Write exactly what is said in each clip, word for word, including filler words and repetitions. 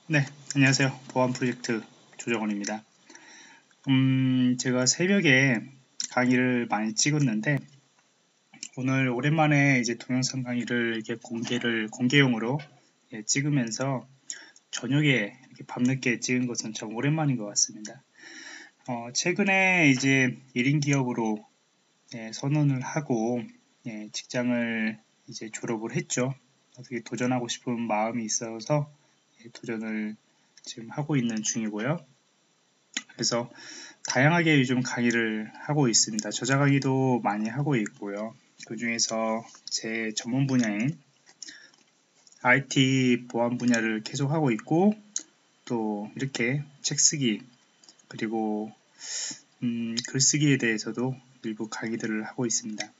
네, 안녕하세요. 보안 프로젝트 조정원입니다. 음, 제가 새벽에 강의를 많이 찍었는데, 오늘 오랜만에 이제 동영상 강의를 이렇게 공개를, 공개용으로 예, 찍으면서 저녁에 이렇게 밤늦게 찍은 것은 참 오랜만인 것 같습니다. 어, 최근에 이제 일 인 기업으로 예, 선언을 하고 예, 직장을 이제 졸업을 했죠. 어떻게 도전하고 싶은 마음이 있어서 예, 도전을 지금 하고 있는 중이고요. 그래서 다양하게 요즘 강의를 하고 있습니다. 저자 강의도 많이 하고 있고요. 그 중에서 제 전문 분야인 아이티 보안 분야를 계속 하고 있고, 또 이렇게 책 쓰기, 그리고 음, 글쓰기에 대해서도 일부 강의들을 하고 있습니다.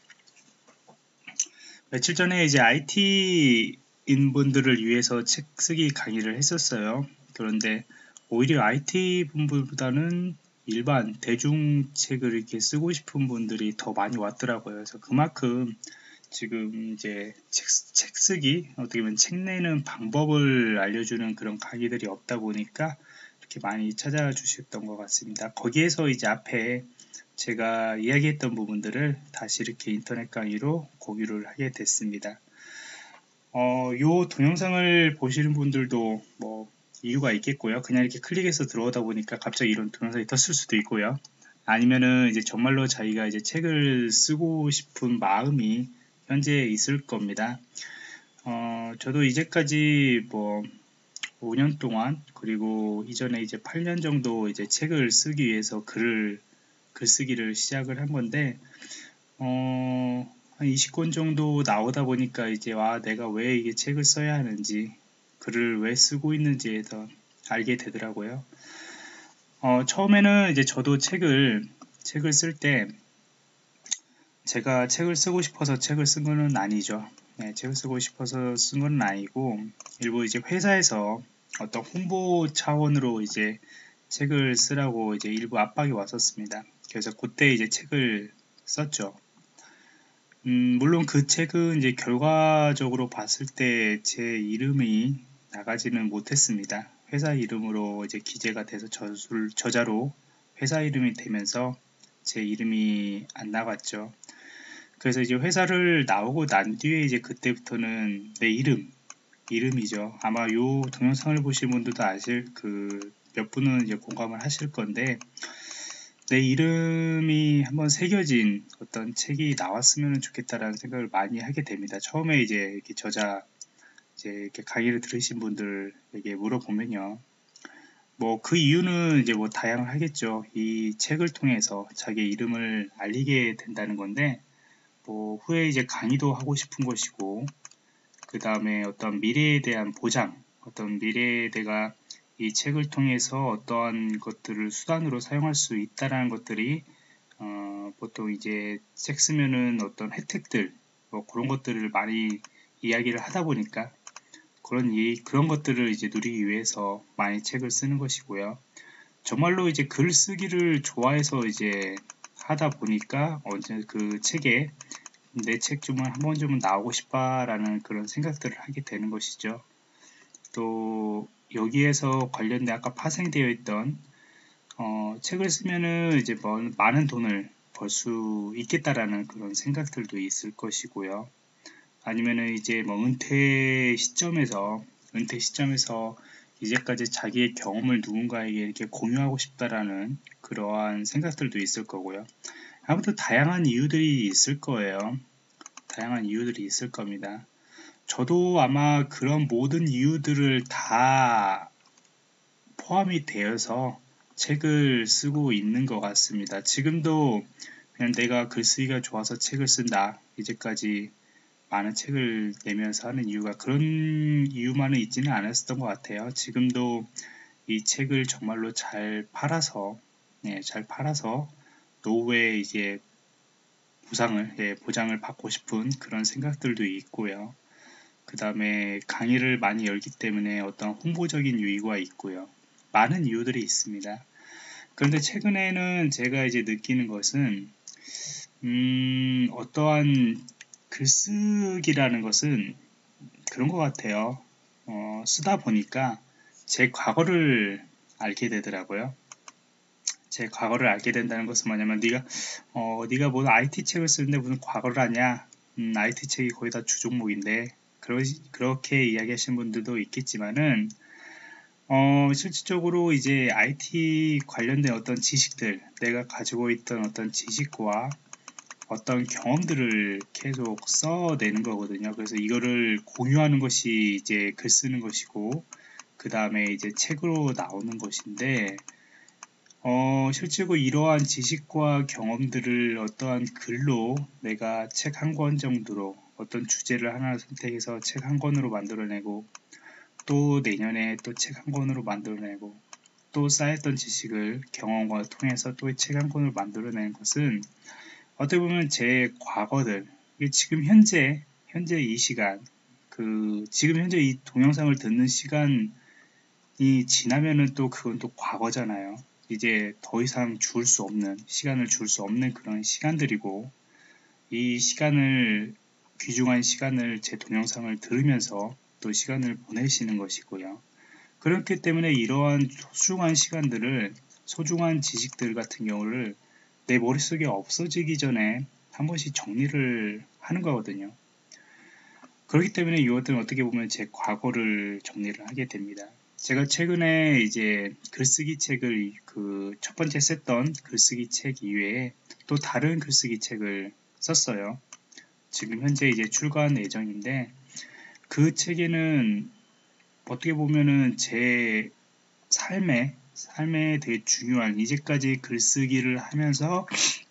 며칠 전에 이제 아이티인 분들을 위해서 책 쓰기 강의를 했었어요. 그런데 오히려 아이티 분들보다는 일반 대중책을 이렇게 쓰고 싶은 분들이 더 많이 왔더라고요. 그래서 그만큼 지금 이제 책, 책 쓰기, 어떻게 보면 책 내는 방법을 알려주는 그런 강의들이 없다 보니까 이렇게 많이 찾아주셨던 것 같습니다. 거기에서 이제 앞에 제가 이야기했던 부분들을 다시 이렇게 인터넷 강의로 공유를 하게 됐습니다. 어, 요 동영상을 보시는 분들도 뭐 이유가 있겠고요. 그냥 이렇게 클릭해서 들어오다 보니까 갑자기 이런 동영상이 떴을 수도 있고요. 아니면은 이제 정말로 자기가 이제 책을 쓰고 싶은 마음이 현재 있을 겁니다. 어, 저도 이제까지 뭐 오 년 동안, 그리고 이전에 이제 팔 년 정도 이제 책을 쓰기 위해서 글을 글쓰기를 시작을 한 건데, 어, 한 이십 권 정도 나오다 보니까 이제 와, 내가 왜 이게 책을 써야 하는지, 글을 왜 쓰고 있는지에 서 알게 되더라고요. 어, 처음에는 이제 저도 책을, 책을 쓸 때, 제가 책을 쓰고 싶어서 책을 쓴 거는 아니죠. 네, 책을 쓰고 싶어서 쓴 건 아니고, 일부 이제 회사에서 어떤 홍보 차원으로 이제 책을 쓰라고 이제 일부 압박이 왔었습니다. 그래서 그때 이제 책을 썼죠. 음, 물론 그 책은 이제 결과적으로 봤을 때 제 이름이 나가지는 못했습니다. 회사 이름으로 이제 기재가 돼서 저술, 저자로 회사 이름이 되면서 제 이름이 안 나갔죠. 그래서 이제 회사를 나오고 난 뒤에 이제 그때부터는 내 이름, 이름이죠. 아마 요 동영상을 보신 분들도 아실 그 몇 분은 이제 공감을 하실 건데, 내 이름이 한번 새겨진 어떤 책이 나왔으면 좋겠다라는 생각을 많이 하게 됩니다. 처음에 이제 이렇게 저자 이제 이렇게 강의를 들으신 분들에게 물어보면요. 뭐 그 이유는 이제 뭐 다양하겠죠. 이 책을 통해서 자기 이름을 알리게 된다는 건데, 뭐 후에 이제 강의도 하고 싶은 것이고, 그 다음에 어떤 미래에 대한 보장, 어떤 미래에 내가 이 책을 통해서 어떠한 것들을 수단으로 사용할 수 있다라는 것들이 어, 보통 이제 책 쓰면은 어떤 혜택들, 뭐 그런 것들을 많이 이야기를 하다 보니까 그런 이, 그런 것들을 이제 누리기 위해서 많이 책을 쓰는 것이고요. 정말로 이제 글쓰기를 좋아해서 이제 하다 보니까 언제 그 책에 내 책 좀 한 번쯤은 나오고 싶다라는 그런 생각들을 하게 되는 것이죠. 또 여기에서 관련된 아까 파생되어 있던 어, 책을 쓰면은 이제 뭐 많은 돈을 벌 수 있겠다라는 그런 생각들도 있을 것이고요. 아니면은 이제 뭐 은퇴 시점에서 은퇴 시점에서 이제까지 자기의 경험을 누군가에게 이렇게 공유하고 싶다라는 그러한 생각들도 있을 거고요. 아무튼 다양한 이유들이 있을 거예요. 다양한 이유들이 있을 겁니다. 저도 아마 그런 모든 이유들을 다 포함이 되어서 책을 쓰고 있는 것 같습니다. 지금도 그냥 내가 글쓰기가 좋아서 책을 쓴다. 이제까지 많은 책을 내면서 하는 이유가 그런 이유만은 있지는 않았었던 것 같아요. 지금도 이 책을 정말로 잘 팔아서, 네, 잘 팔아서 노후에 이제 보상을, 예, 보장을 받고 싶은 그런 생각들도 있고요. 그 다음에 강의를 많이 열기 때문에 어떤 홍보적인 유의가 있고요. 많은 이유들이 있습니다. 그런데 최근에는 제가 이제 느끼는 것은, 음, 어떠한 글쓰기라는 것은 그런 것 같아요. 어, 쓰다 보니까 제 과거를 알게 되더라고요. 제 과거를 알게 된다는 것은 뭐냐면 네가 어 네가 뭐 아이티 책을 쓰는데 무슨 과거를 아냐? 음, 아이티 책이 거의 다 주종목인데 그러, 그렇게 이야기하시는 분들도 있겠지만은 어, 실질적으로 이제 아이티 관련된 어떤 지식들, 내가 가지고 있던 어떤 지식과 어떤 경험들을 계속 써내는 거거든요. 그래서 이거를 공유하는 것이 이제 글 쓰는 것이고, 그 다음에 이제 책으로 나오는 것인데, 어, 실제로 이러한 지식과 경험들을 어떠한 글로 내가 책 한 권 정도로 어떤 주제를 하나 선택해서 책 한 권으로 만들어내고, 또 내년에 또 책 한 권으로 만들어내고, 또 쌓였던 지식을 경험과 통해서 또 책 한 권을 만들어내는 것은 어떻게 보면 제 과거들, 지금 현재, 현재 이 시간, 그, 지금 현재 이 동영상을 듣는 시간이 지나면은 또 그건 또 과거잖아요. 이제 더 이상 줄 수 없는, 시간을 줄 수 없는 그런 시간들이고, 이 시간을, 귀중한 시간을 제 동영상을 들으면서 또 시간을 보내시는 것이고요. 그렇기 때문에 이러한 소중한 시간들을, 소중한 지식들 같은 경우를 내 머릿속에 없어지기 전에 한 번씩 정리를 하는 거거든요. 그렇기 때문에 이것들은 어떻게 보면 제 과거를 정리를 하게 됩니다. 제가 최근에 이제 글쓰기 책을 그 첫 번째 썼던 글쓰기 책 이외에 또 다른 글쓰기 책을 썼어요. 지금 현재 이제 출간 예정인데 그 책에는 어떻게 보면은 제 삶에 삶에 되게 중요한 이제까지 글쓰기를 하면서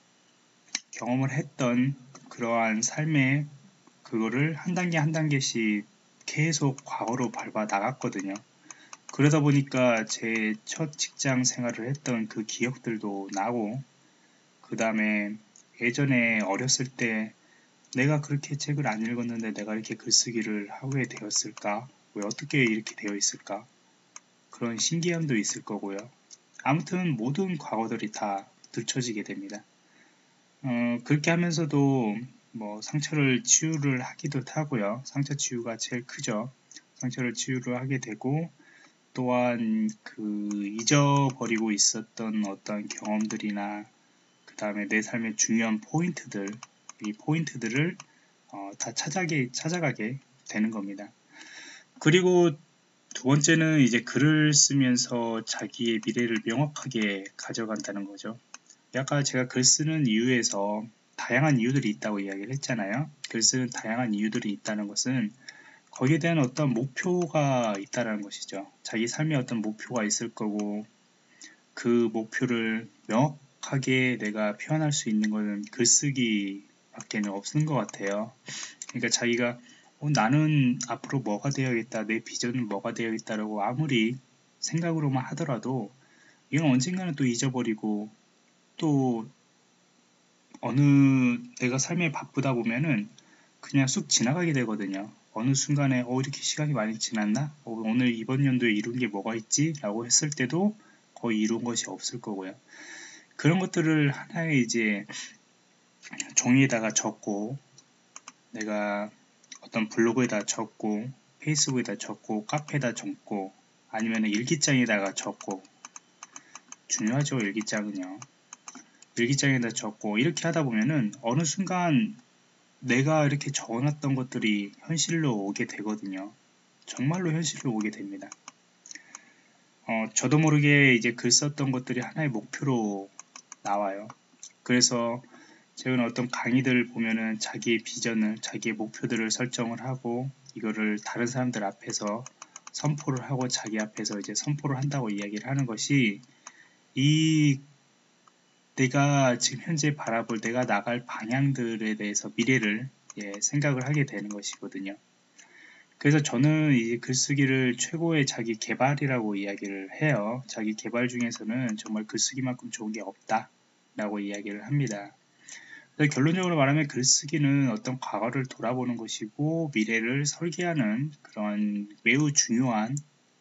경험을 했던 그러한 삶의 그거를 한 단계 한 단계씩 계속 과거로 밟아 나갔거든요. 그러다 보니까 제 첫 직장 생활을 했던 그 기억들도 나고, 그 다음에 예전에 어렸을 때 내가 그렇게 책을 안 읽었는데 내가 이렇게 글쓰기를 하게 되었을까? 왜 어떻게 이렇게 되어 있을까? 그런 신기함도 있을 거고요. 아무튼 모든 과거들이 다 들춰지게 됩니다. 어, 그렇게 하면서도 뭐 상처를 치유를 하기도 하고요. 상처 치유가 제일 크죠. 상처를 치유를 하게 되고 또한 그 잊어버리고 있었던 어떤 경험들이나 그 다음에 내 삶의 중요한 포인트들, 이 포인트들을 어, 다 찾아게, 찾아가게 되는 겁니다. 그리고 두 번째는 이제 글을 쓰면서 자기의 미래를 명확하게 가져간다는 거죠. 아까 제가 글 쓰는 이유에서 다양한 이유들이 있다고 이야기를 했잖아요. 글 쓰는 다양한 이유들이 있다는 것은 거기에 대한 어떤 목표가 있다는 것이죠. 자기 삶에 어떤 목표가 있을 거고 그 목표를 명확하게 내가 표현할 수 있는 것은 글쓰기 밖에는 없는 것 같아요. 그러니까 자기가 어, 나는 앞으로 뭐가 되어야겠다, 내 비전은 뭐가 되어야겠다라고 아무리 생각으로만 하더라도 이건 언젠가는 또 잊어버리고 또 어느 내가 삶에 바쁘다 보면은 그냥 쑥 지나가게 되거든요. 어느 순간에 어 이렇게 시간이 많이 지났나? 어, 오늘 이번 연도에 이룬 게 뭐가 있지? 라고 했을 때도 거의 이룬 것이 없을 거고요. 그런 것들을 하나의 이제 종이에다가 적고 내가 어떤 블로그에다 적고 페이스북에다 적고 카페에다 적고 아니면 일기장에다가 적고 중요하죠. 일기장은요. 일기장에다 적고 이렇게 하다 보면은 어느 순간 내가 이렇게 적어놨던 것들이 현실로 오게 되거든요. 정말로 현실로 오게 됩니다. 어, 저도 모르게 이제 글 썼던 것들이 하나의 목표로 나와요. 그래서 제가 어떤 강의들을 보면은 자기의 비전을, 자기의 목표들을 설정을 하고 이거를 다른 사람들 앞에서 선포를 하고 자기 앞에서 이제 선포를 한다고 이야기를 하는 것이 이 내가 지금 현재 바라볼 내가 나갈 방향들에 대해서 미래를 예, 생각을 하게 되는 것이거든요. 그래서 저는 이 글쓰기를 최고의 자기 개발이라고 이야기를 해요. 자기 개발 중에서는 정말 글쓰기만큼 좋은 게 없다 라고 이야기를 합니다. 결론적으로 말하면 글쓰기는 어떤 과거를 돌아보는 것이고 미래를 설계하는 그런 매우 중요한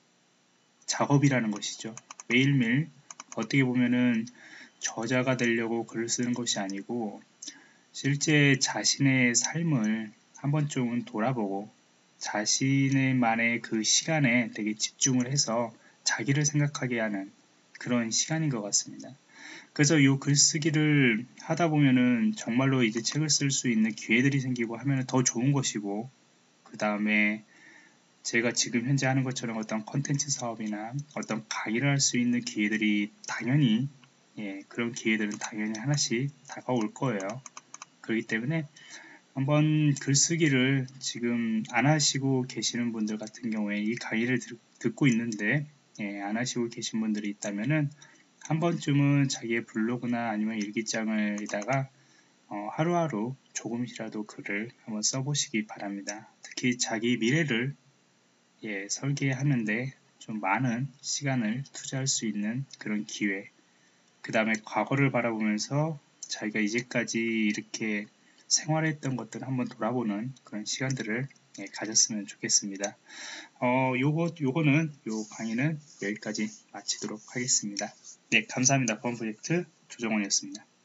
작업이라는 것이죠. 매일매일 어떻게 보면은 저자가 되려고 글을 쓰는 것이 아니고 실제 자신의 삶을 한 번쯤은 돌아보고 자신의만의 그 시간에 되게 집중을 해서 자기를 생각하게 하는 그런 시간인 것 같습니다. 그래서 이 글쓰기를 하다 보면은 정말로 이제 책을 쓸 수 있는 기회들이 생기고 하면 더 좋은 것이고, 그 다음에 제가 지금 현재 하는 것처럼 어떤 컨텐츠 사업이나 어떤 강의를 할 수 있는 기회들이 당연히, 예, 그런 기회들은 당연히 하나씩 다가올 거예요. 그렇기 때문에 한번 글쓰기를 지금 안 하시고 계시는 분들 같은 경우에 이 강의를 들, 듣고 있는데, 예, 안 하시고 계신 분들이 있다면은 한 번쯤은 자기의 블로그나 아니면 일기장을다가 어, 하루하루 조금이라도 글을 한번 써보시기 바랍니다. 특히 자기 미래를, 예, 설계하는데 좀 많은 시간을 투자할 수 있는 그런 기회, 그 다음에 과거를 바라보면서 자기가 이제까지 이렇게 생활했던 것들을 한번 돌아보는 그런 시간들을, 예, 가졌으면 좋겠습니다. 어, 요거, 요거는, 요 강의는 여기까지 마치도록 하겠습니다. 네, 감사합니다. 보안 프로젝트 조정원이었습니다.